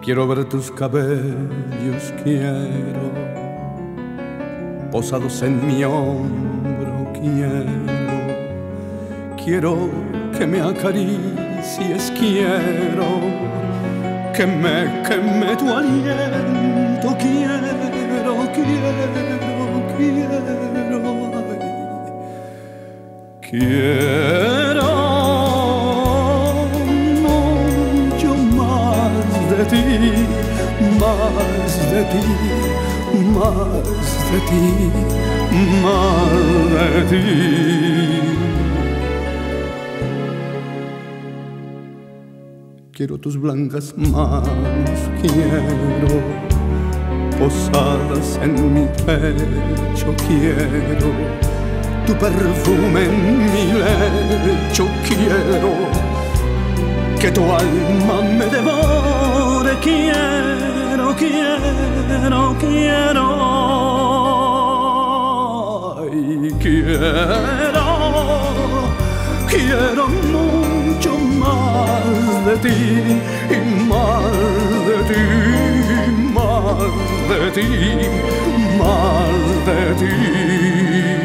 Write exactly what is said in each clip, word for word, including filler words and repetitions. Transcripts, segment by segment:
Quiero ver tus cabellos, quiero posados en mi hombro, quiero, quiero que me acaricies, quiero que me queme tu aliento, quiero, quiero, quiero, ay, quiero mucho más de ti, más de ti, más de ti, más de ti. Quiero tus blancas manos, quiero posadas en mi pecho, quiero tu perfume en mi lecho, quiero que tu alma me devore, quiero, quiero, quiero, ay, quiero, quiero mucho más de ti, y más de ti, más de ti, más de ti.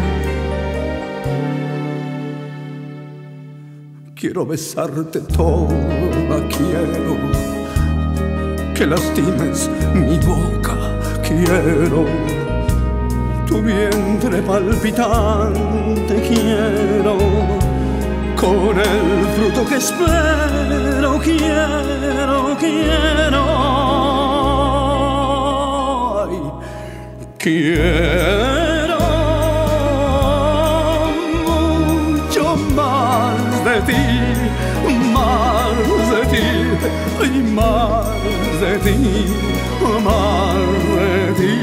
Quiero besarte toda, quiero que lastimes mi boca, quiero tu vientre palpitante, quiero con el fruto que espero, quiero, quiero, ay, quiero mucho más de ti, más de ti, y más de ti, más de ti.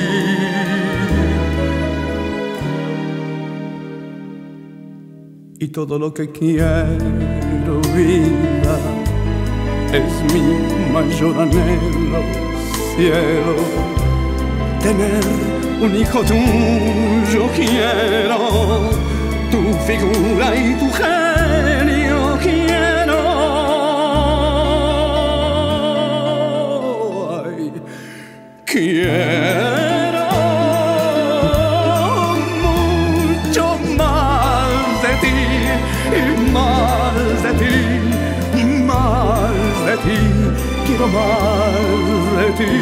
Y todo lo que quiero, vida, es mi mayor anhelo, cielo, tener un hijo tuyo, quiero tu figura y tu genio, quiero, ay, quiero mucho más de ti, y más de ti, más de ti, quiero más de ti.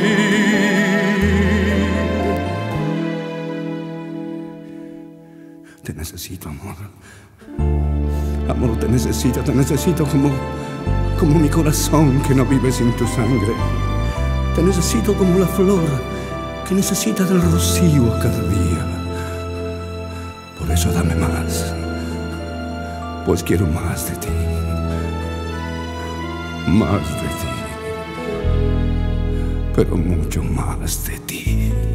Te necesito, amor. Amor, te necesito, te necesito como, como mi corazón que no vive sin tu sangre. Te necesito como la flor que necesita del rocío cada día. Por eso dame más, pues quiero más de ti, más de ti, pero mucho más de ti.